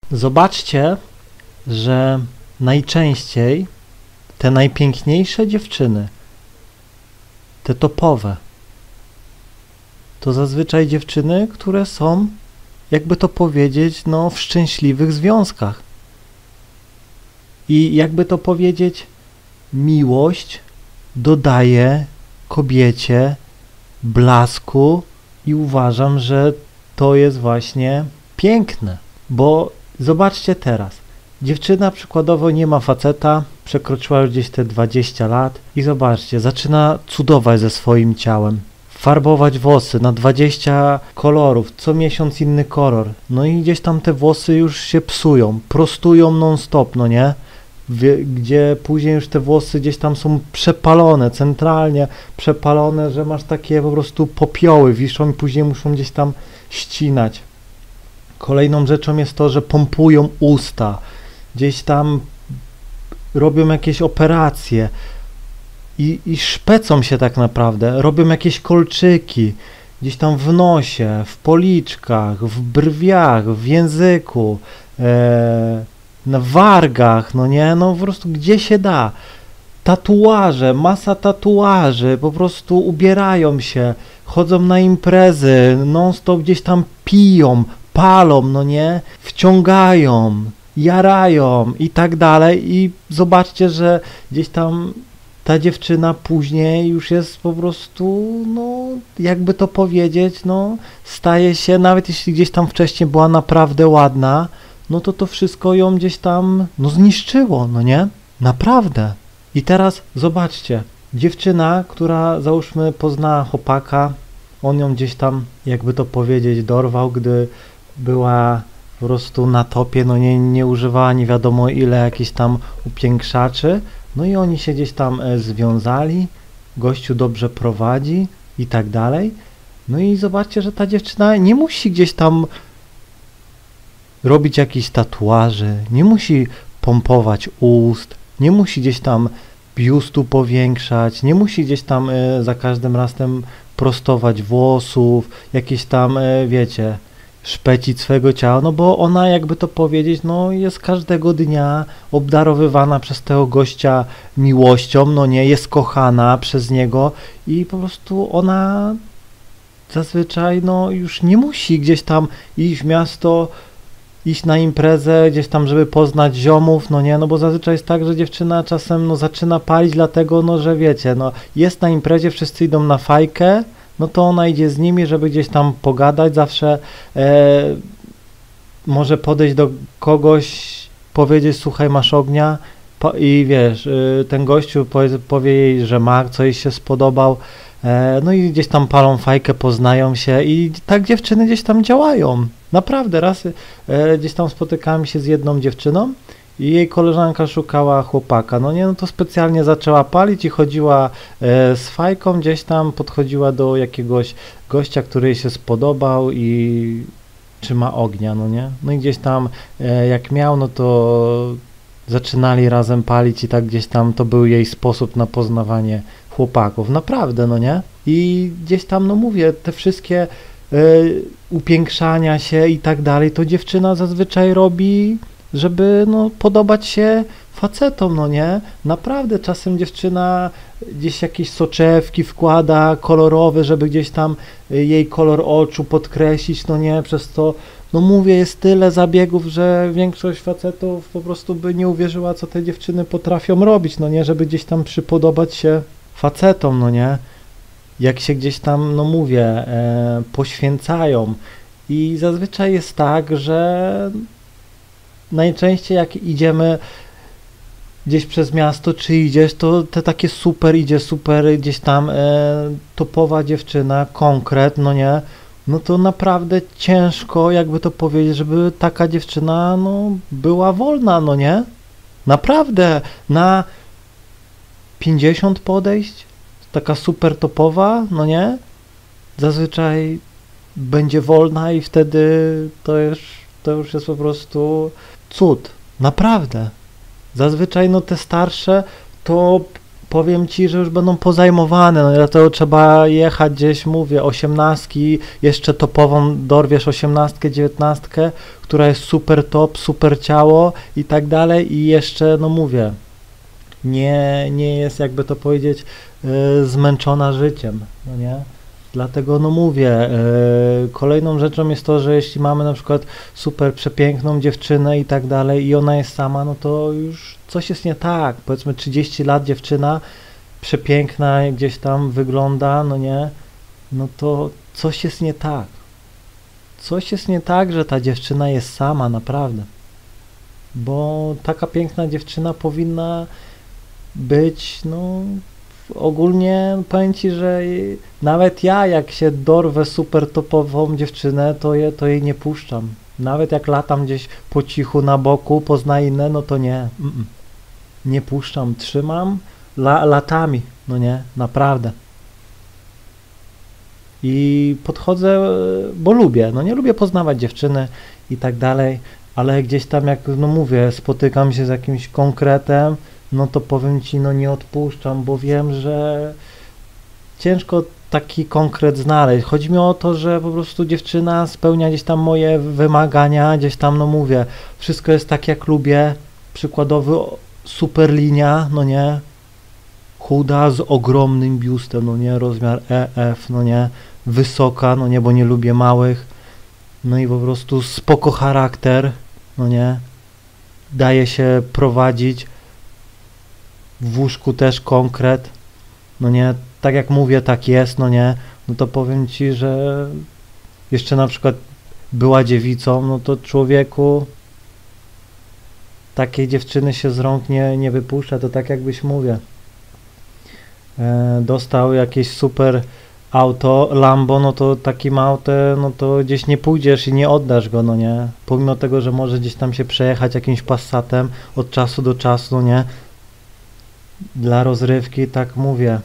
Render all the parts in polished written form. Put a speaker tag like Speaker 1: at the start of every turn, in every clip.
Speaker 1: Zobaczcie, że najczęściej te najpiękniejsze dziewczyny, te topowe, to zazwyczaj dziewczyny, które są, jakby to powiedzieć, no w szczęśliwych związkach. I jakby to powiedzieć, miłość dodaje kobiecie blasku i uważam, że to jest właśnie piękne, bo zobaczcie teraz, dziewczyna przykładowo nie ma faceta, przekroczyła już gdzieś te 20 lat i zobaczcie, zaczyna cudować ze swoim ciałem, farbować włosy na 20 kolorów, co miesiąc inny kolor, no i gdzieś tam te włosy już się psują, prostują non stop, no nie? Gdzie później już te włosy gdzieś tam są przepalone, centralnie przepalone, że masz takie po prostu popioły, wiszą i później muszą gdzieś tam ścinać. Kolejną rzeczą jest to, że pompują usta, gdzieś tam robią jakieś operacje i szpecą się tak naprawdę, robią jakieś kolczyki, gdzieś tam w nosie, w policzkach, w brwiach, w języku, na wargach, no nie, no po prostu gdzie się da. Tatuaże, masa tatuaży, po prostu ubierają się, chodzą na imprezy, non stop gdzieś tam piją, palą, no nie, wciągają, jarają i tak dalej i zobaczcie, że gdzieś tam ta dziewczyna później już jest po prostu, no jakby to powiedzieć, no staje się, nawet jeśli gdzieś tam wcześniej była naprawdę ładna, no to wszystko ją gdzieś tam, no zniszczyło, no nie? Naprawdę. I teraz zobaczcie, dziewczyna, która załóżmy poznała chłopaka, on ją gdzieś tam, jakby to powiedzieć, dorwał, gdy była po prostu na topie, no nie używała nie wiadomo ile jakichś tam upiększaczy, no i oni się gdzieś tam związali, gościu dobrze prowadzi i tak dalej. No i zobaczcie, że ta dziewczyna nie musi gdzieś tam robić jakichś tatuaży, nie musi pompować ust, nie musi gdzieś tam biustu powiększać, nie musi gdzieś tam za każdym razem prostować włosów, jakieś tam, wiecie, szpecić swego ciała, no bo ona, jakby to powiedzieć, no jest każdego dnia obdarowywana przez tego gościa miłością, no nie, jest kochana przez niego i po prostu ona zazwyczaj, no już nie musi gdzieś tam iść w miasto, iść na imprezę, gdzieś tam, żeby poznać ziomów, no nie, no bo zazwyczaj jest tak, że dziewczyna czasem, no zaczyna palić dlatego, no że wiecie, no jest na imprezie, wszyscy idą na fajkę, no to ona idzie z nimi, żeby gdzieś tam pogadać, zawsze może podejść do kogoś, powiedzieć, słuchaj, masz ognia i wiesz, ten gościu powie jej, że ma, co jej się spodobał, no i gdzieś tam palą fajkę, poznają się i tak dziewczyny gdzieś tam działają. Naprawdę, raz gdzieś tam spotykałem się z jedną dziewczyną i jej koleżanka szukała chłopaka, no nie, no to specjalnie zaczęła palić i chodziła z fajką, gdzieś tam podchodziła do jakiegoś gościa, który jej się spodobał i trzyma ognia, no nie, no i gdzieś tam jak miał, no to zaczynali razem palić i tak gdzieś tam to był jej sposób na poznawanie chłopaków, naprawdę, no nie, i gdzieś tam, no mówię, te wszystkie upiększania się i tak dalej, to dziewczyna zazwyczaj robi, żeby no podobać się facetom, no nie? Naprawdę czasem dziewczyna gdzieś jakieś soczewki wkłada kolorowe, żeby gdzieś tam jej kolor oczu podkreślić, no nie? Przez to, no mówię, jest tyle zabiegów, że większość facetów po prostu by nie uwierzyła, co te dziewczyny potrafią robić, no nie? Żeby gdzieś tam przypodobać się facetom, no nie? Jak się gdzieś tam, no mówię, poświęcają i zazwyczaj jest tak, że najczęściej jak idziemy gdzieś przez miasto, czy idziesz, to te takie super gdzieś tam topowa dziewczyna, konkret, no nie, no to naprawdę ciężko, jakby to powiedzieć, żeby taka dziewczyna, no, była wolna, no nie, naprawdę, na 50 podejść, taka super topowa, no nie, zazwyczaj będzie wolna i wtedy to już jest po prostu cud, naprawdę. Zazwyczaj no te starsze to powiem ci, że już będą pozajmowane, no dlatego trzeba jechać gdzieś, mówię, 18, jeszcze topową dorwiesz 18, 19, która jest super top, super ciało i tak dalej i jeszcze, no mówię, nie jest, jakby to powiedzieć, zmęczona życiem, no nie? Dlatego, no mówię, kolejną rzeczą jest to, że jeśli mamy na przykład super przepiękną dziewczynę i tak dalej i ona jest sama, no to już coś jest nie tak. Powiedzmy 30 lat dziewczyna, przepiękna gdzieś tam wygląda, no nie? No to coś jest nie tak. Coś jest nie tak, że ta dziewczyna jest sama, naprawdę. Bo taka piękna dziewczyna powinna być, no ogólnie powiem ci, że nawet ja jak się dorwę super topową dziewczynę, to jej nie puszczam. Nawet jak latam gdzieś po cichu na boku, poznaję inne, no to nie. Nie puszczam, trzymam latami, no nie, naprawdę. I podchodzę, bo lubię, no nie lubię poznawać dziewczyny i tak dalej, ale gdzieś tam jak, no mówię, spotykam się z jakimś konkretem, no to powiem ci, no nie odpuszczam, bo wiem, że ciężko taki konkret znaleźć. Chodzi mi o to, że po prostu dziewczyna spełnia gdzieś tam moje wymagania, gdzieś tam, no mówię, wszystko jest tak jak lubię, przykładowy super linia, no nie, chuda z ogromnym biustem, no nie, rozmiar EF, no nie, wysoka, no nie, bo nie lubię małych, no i po prostu spoko charakter, no nie, daje się prowadzić, w łóżku też konkret, no nie, tak jak mówię, tak jest, no nie, no to powiem ci, że jeszcze na przykład była dziewicą, no to człowieku takiej dziewczyny się z rąk nie wypuszcza, to tak jakbyś mówię, dostał jakieś super auto, Lambo, no to takim autem, no to gdzieś nie pójdziesz i nie oddasz go, no nie, pomimo tego, że może gdzieś tam się przejechać jakimś Passatem od czasu do czasu, no nie, dla rozrywki, tak mówię,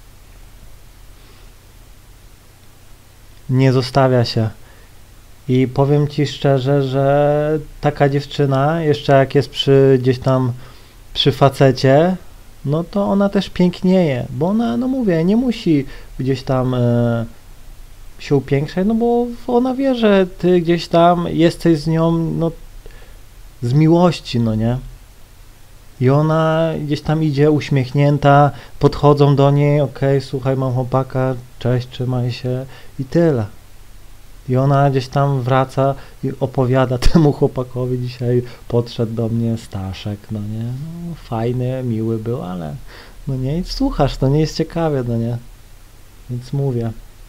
Speaker 1: nie zostawia się. I powiem ci szczerze, że taka dziewczyna, jeszcze jak jest gdzieś tam przy facecie, no to ona też pięknieje, bo ona, no mówię, nie musi gdzieś tam się upiększać, no bo ona wie, że ty gdzieś tam jesteś z nią, no z miłości, no nie? I ona gdzieś tam idzie uśmiechnięta, podchodzą do niej, okej, słuchaj, mam chłopaka, cześć, trzymaj się i tyle. I ona gdzieś tam wraca i opowiada temu chłopakowi, dzisiaj podszedł do mnie Staszek, no nie, no, fajny, miły był, ale no nie, i słuchasz, to nie jest ciekawe, no nie, więc mówię.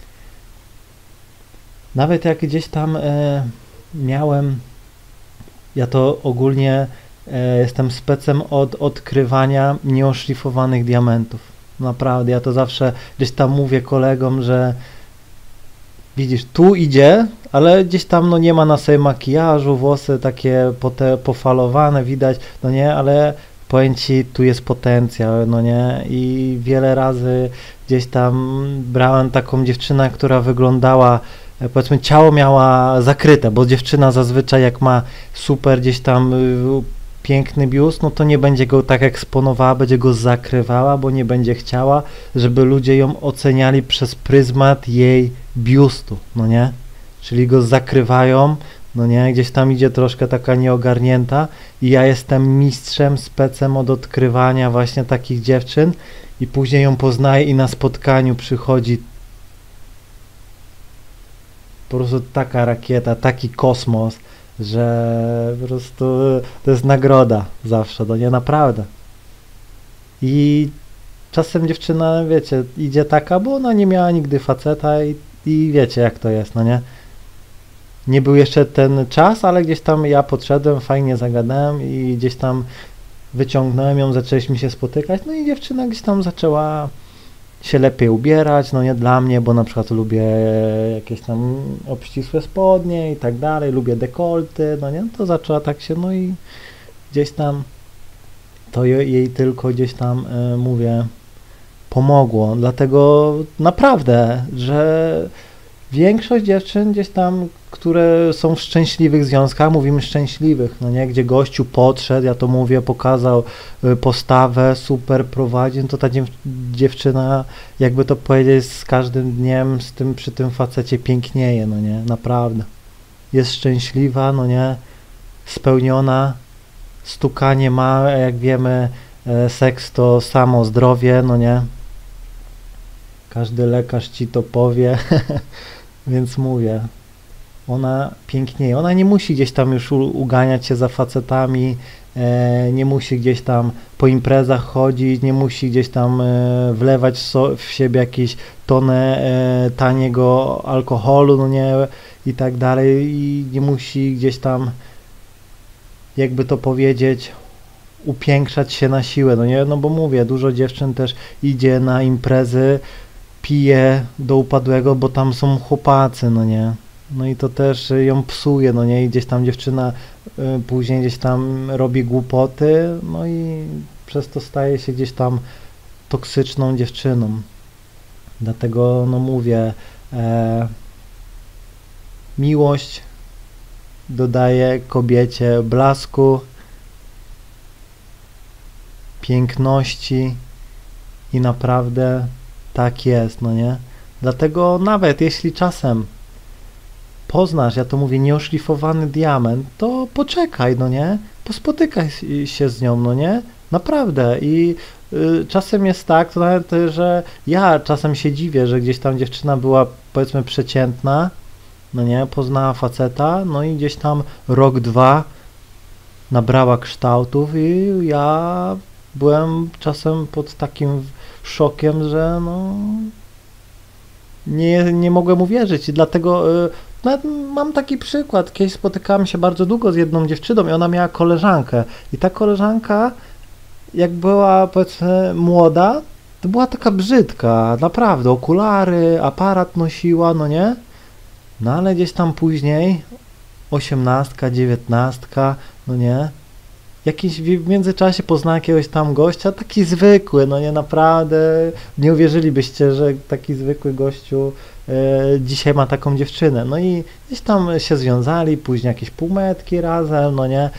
Speaker 1: Nawet jak gdzieś tam miałem, ja to ogólnie jestem specem od odkrywania nieoszlifowanych diamentów. Naprawdę, ja to zawsze gdzieś tam mówię kolegom, że widzisz, tu idzie, ale gdzieś tam no nie ma na sobie makijażu, włosy takie pofalowane, widać, no nie, ale powiem ci, tu jest potencjał, no nie, i wiele razy gdzieś tam brałem taką dziewczynę, która wyglądała, powiedzmy ciało miała zakryte, bo dziewczyna zazwyczaj jak ma super gdzieś tam piękny biust, no to nie będzie go tak eksponowała, będzie go zakrywała, bo nie będzie chciała, żeby ludzie ją oceniali przez pryzmat jej biustu, no nie? Czyli go zakrywają, no nie? Gdzieś tam idzie troszkę taka nieogarnięta i ja jestem mistrzem, specem od odkrywania właśnie takich dziewczyn i później ją poznaję i na spotkaniu przychodzi po prostu taka rakieta, taki kosmos, że po prostu to jest nagroda zawsze, no nie, naprawdę. I czasem dziewczyna, wiecie, idzie taka, bo ona nie miała nigdy faceta i wiecie jak to jest, no nie. Nie był jeszcze ten czas, ale gdzieś tam ja podszedłem, fajnie zagadałem i gdzieś tam wyciągnąłem ją, zaczęliśmy się spotykać, no i dziewczyna gdzieś tam zaczęła się lepiej ubierać, no nie dla mnie, bo na przykład lubię jakieś tam obścisłe spodnie i tak dalej, lubię dekolty, no nie, no to zaczęła tak się, no i gdzieś tam to jej tylko gdzieś tam, mówię, pomogło, dlatego naprawdę, że większość dziewczyn gdzieś tam, które są w szczęśliwych związkach, mówimy szczęśliwych, no nie, gdzie gościu podszedł, ja to mówię, pokazał postawę, super prowadzi, no to ta dziewczyna, jakby to powiedzieć, z każdym dniem przy tym facecie pięknieje, no nie, naprawdę. Jest szczęśliwa, no nie, spełniona, stukanie ma, jak wiemy, seks to samo zdrowie, no nie. Każdy lekarz ci to powie, więc mówię, ona pięknieje. Ona nie musi gdzieś tam już uganiać się za facetami, nie musi gdzieś tam po imprezach chodzić, nie musi gdzieś tam wlewać w siebie jakieś tonę taniego alkoholu, no nie, i tak dalej, i nie musi gdzieś tam, jakby to powiedzieć, upiększać się na siłę, no nie, no bo mówię, dużo dziewczyn też idzie na imprezy, pije do upadłego, bo tam są chłopacy, no nie, no i to też ją psuje, no nie, i gdzieś tam dziewczyna później gdzieś tam robi głupoty, no i przez to staje się gdzieś tam toksyczną dziewczyną. Dlatego, no mówię, miłość dodaje kobiecie blasku, piękności i naprawdę tak jest, no nie? Dlatego nawet jeśli czasem poznasz, ja to mówię, nieoszlifowany diament, to poczekaj, no nie? Pospotykaj się z nią, no nie? Naprawdę. I czasem jest tak, to nawet, że ja czasem się dziwię, że gdzieś tam dziewczyna była, powiedzmy, przeciętna, no nie? Poznała faceta, no i gdzieś tam rok, dwa nabrała kształtów i ja byłem czasem pod takim szokiem, że no nie mogłem uwierzyć i dlatego nawet mam taki przykład. Kiedyś spotykałem się bardzo długo z jedną dziewczyną i ona miała koleżankę i ta koleżanka, jak była, powiedzmy, młoda, to była taka brzydka, naprawdę, okulary, aparat nosiła, no nie? No ale gdzieś tam później, 18, 19, no nie? Jakiś w międzyczasie poznałem jakiegoś tam gościa, taki zwykły, no nie, naprawdę, nie uwierzylibyście, że taki zwykły gościu dzisiaj ma taką dziewczynę, no i gdzieś tam się związali, później jakieś półmetki razem, no nie,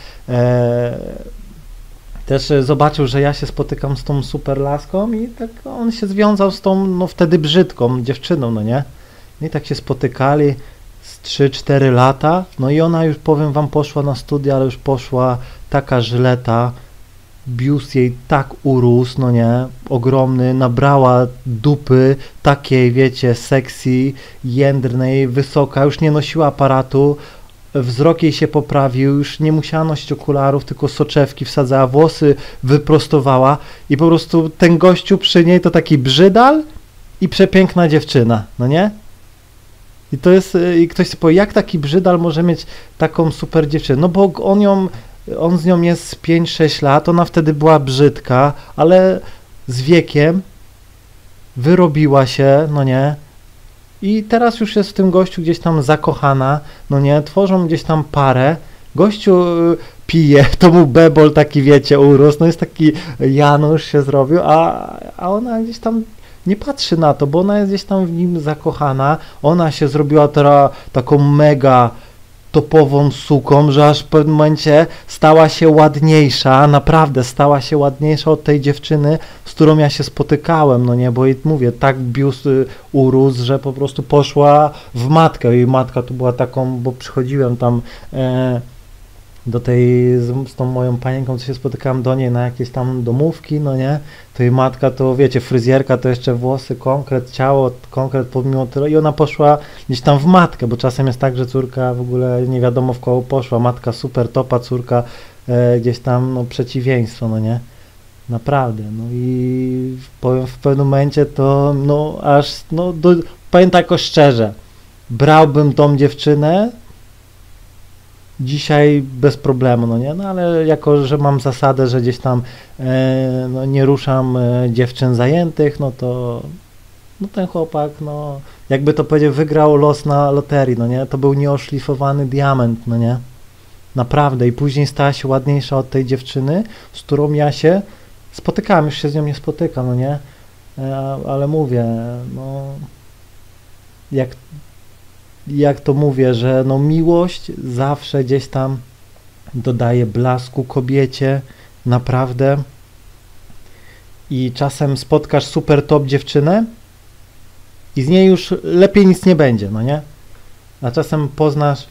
Speaker 1: też zobaczył, że ja się spotykam z tą super laską i tak on się związał z tą, no wtedy brzydką dziewczyną, no nie, i tak się spotykali z 3-4 lata, no i ona już, powiem wam, poszła na studia, ale już poszła taka żyleta, biust jej tak urósł, no nie, ogromny, nabrała dupy takiej, wiecie, sexy, jędrnej, wysoka, już nie nosiła aparatu, wzrok jej się poprawił, już nie musiała nosić okularów, tylko soczewki wsadzała, włosy wyprostowała i po prostu ten gościu przy niej to taki brzydal i przepiękna dziewczyna, no nie? I to jest, i ktoś sobie powie, jak taki brzydal może mieć taką super dziewczynę? No bo on z nią jest 5-6 lat, ona wtedy była brzydka, ale z wiekiem wyrobiła się, no nie? I teraz już jest w tym gościu gdzieś tam zakochana, no nie? Tworzą gdzieś tam parę, gościu pije, to mu bebol taki, wiecie, urósł, no jest taki Janusz się zrobił, a ona gdzieś tam nie patrzy na to, bo ona jest gdzieś tam w nim zakochana, ona się zrobiła teraz taką mega topową suką, że aż w pewnym momencie stała się ładniejsza, naprawdę stała się ładniejsza od tej dziewczyny, z którą ja się spotykałem, no nie, bo jej, mówię, tak biust urósł, że po prostu poszła w matkę. Jej matka tu była taką, bo przychodziłem tam do tej, z tą moją panienką, co się spotykałem do niej na jakieś tam domówki, no nie, to jej matka to, wiecie, fryzjerka to jeszcze włosy, konkret, ciało, konkret pomimo tyle i ona poszła gdzieś tam w matkę, bo czasem jest tak, że córka w ogóle nie wiadomo w koło poszła, matka super topa, córka gdzieś tam, no, przeciwieństwo, no nie, naprawdę, no i powiem w pewnym momencie to, no aż, no powiem tak szczerze, brałbym tą dziewczynę dzisiaj bez problemu, no nie, no ale jako, że mam zasadę, że gdzieś tam no, nie ruszam dziewczyn zajętych, no to no ten chłopak, no jakby to powiedział, wygrał los na loterii, no nie, to był nieoszlifowany diament, no nie, naprawdę i później stała się ładniejsza od tej dziewczyny, z którą ja się spotykałem, już się z nią nie spotykam, no nie, ale mówię, no jak jak to mówię, że no miłość zawsze gdzieś tam dodaje blasku kobiecie, naprawdę. I czasem spotkasz super top dziewczynę i z niej już lepiej nic nie będzie, no nie? A czasem poznasz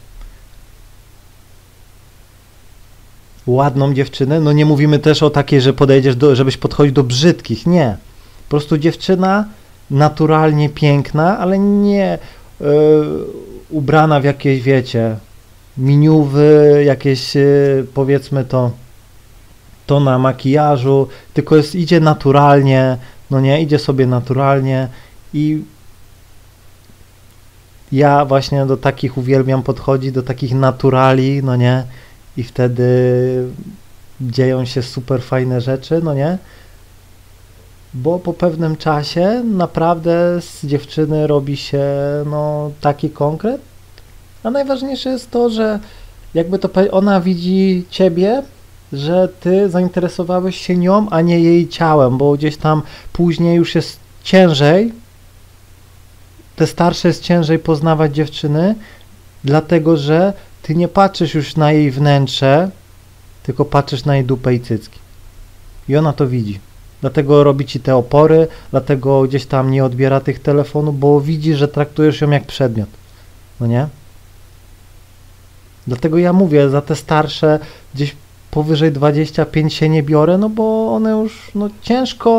Speaker 1: ładną dziewczynę, no nie mówimy też o takiej, że podejdziesz żebyś podchodził do brzydkich, nie. Po prostu dziewczyna naturalnie piękna, ale nie ubrana w jakieś, wiecie, miniuwy, jakieś powiedzmy to na makijażu, tylko idzie naturalnie, no nie, idzie sobie naturalnie i ja właśnie do takich uwielbiam podchodzić, do takich naturali, no nie, i wtedy dzieją się super fajne rzeczy, no nie, bo po pewnym czasie naprawdę z dziewczyny robi się no taki konkret, a najważniejsze jest to, że jakby to ona widzi ciebie, że ty zainteresowałeś się nią, a nie jej ciałem, bo gdzieś tam później już jest ciężej, te starsze jest ciężej poznawać dziewczyny, dlatego że ty nie patrzysz już na jej wnętrze, tylko patrzysz na jej dupę i cycki. I ona to widzi. Dlatego robi ci te opory, dlatego gdzieś tam nie odbiera tych telefonów, bo widzi, że traktujesz ją jak przedmiot. No nie? Dlatego ja mówię, za te starsze gdzieś powyżej 25 się nie biorę, no bo one już, no ciężko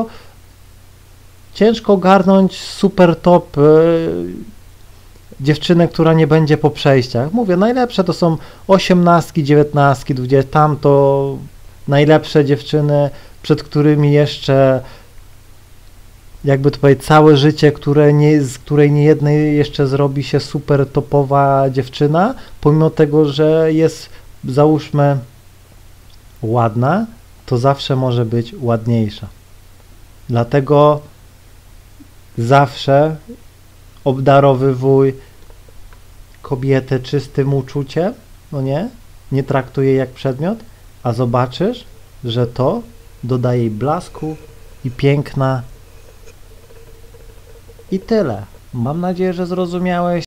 Speaker 1: ogarnąć super top dziewczynę, która nie będzie po przejściach. Mówię, najlepsze to są 18, 19, 20, tam to najlepsze dziewczyny, przed którymi jeszcze jakby to powiedzieć, całe życie, z której nie jednej jeszcze zrobi się super topowa dziewczyna, pomimo tego, że jest, załóżmy, ładna, to zawsze może być ładniejsza. Dlatego zawsze obdarowywuj kobietę czystym uczuciem, no nie traktuj jej jak przedmiot, a zobaczysz, że to dodaje jej blasku i piękna. I tyle. Mam nadzieję, że zrozumiałeś.